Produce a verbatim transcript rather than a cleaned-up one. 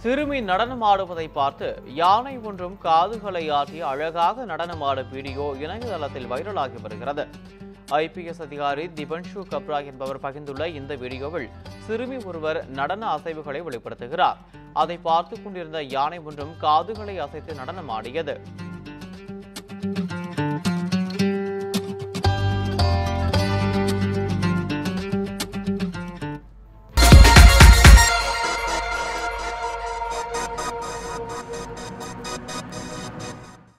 சிறுமி நடனம் ஆடுவதை பார்த்து யானை ஒன்றும் காதுகளை ஆட்டி அழகாக நடனமாடும் வீடியோ இணையதளத்தில் வைரலாகி வருகிறது. ஐபிஎஸ் அதிகாரி திபன்ஷு கப்ரா என்பவர் பகிர்ந்துள்ள இந்த வீடியோவில் சிறுமி ஒருவர் நடன அசைவுகளை வெளிப்படுத்துகிறார். அதை பார்த்து கொண்டிருந்த யானை ஒன்றும் காதுகளை அசைத்து நடனம் ஆடியது.